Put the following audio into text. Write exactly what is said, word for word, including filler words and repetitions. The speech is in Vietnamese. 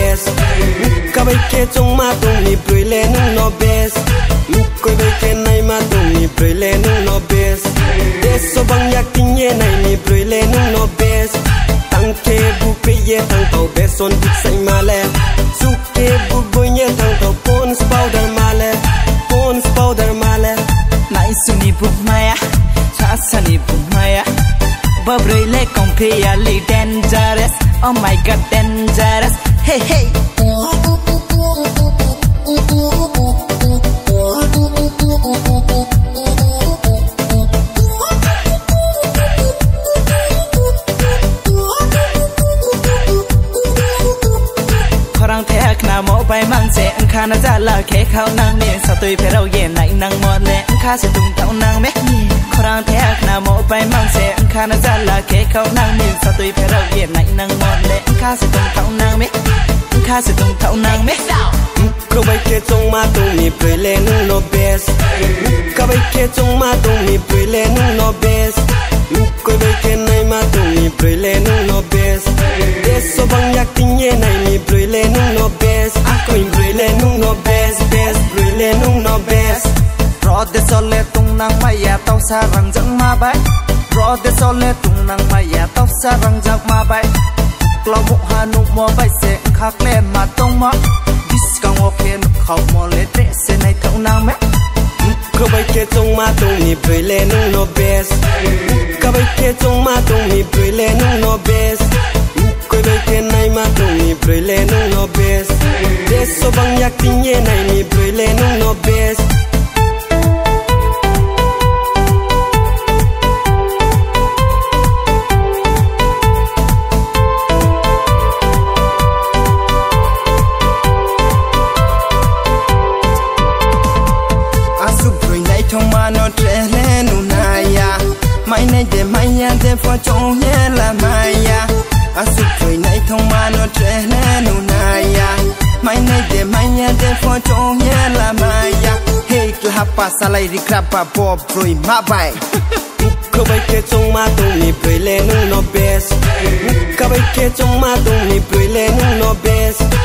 best ka bai ke chong ma tung ni prile nung no best koi bai ke nai ma tung ni prile nung no best des so bang yak ting ye nai ni prile nung no best tang ke bu pe ye tang tau best son dik sai ma le su ke bu boy ye tang tau pon powder ma le pon powder ma le nai su ni bu maya cha sa ni bu maya babroi le completely dangerous oh my god dangerous hey hey khorang thek na mo bai mang se ang kha na za la ke khao nang me sa tui phe rau ye nai nang mo le ang kha se tung tau nang me khorang thek na mo bai mang se ang kha na za la ke khao nang me sa tui phe rau ye nai nang mo le ang kha se tung tau nang me ang kha se tung tau nang me ko bai ke chong ma tung ni prile nung no best ka bai ke chong ma tung ni prile nung no best ko bai ke nai ma tung ni prile nung no best des so bang yak ting ye nai ni prile nung no best ko in prile nung no best best prile nung no best ro de so le tung nang ma ya tau sa rang jang ma bai ro de so le tung nang ma ya tau sa rang jang ma bai klo mu ha nu mo bai se khak le ma tong ma discount open khau mo le te se nai thau nang me ko bai ke chong ma tung ni prile nung no best ka bai ke chong ma tung ni prile nung no best ko bai ke nai ma tung ni prile nung no best des so bang yak ting ye nai ni prile nung no best mai này để mai nhà để phô trông nhé là mai ya à sụp trời này thông ma nó trẻ nè nụ này ya mai này để mai nhà để phô trông nhé là mai ya hey kelapa salai di krapa pop rồi ma bai ko bai ke chong ma tung ni prile nung no best ka bai ke chong ma tung ni prile nung no best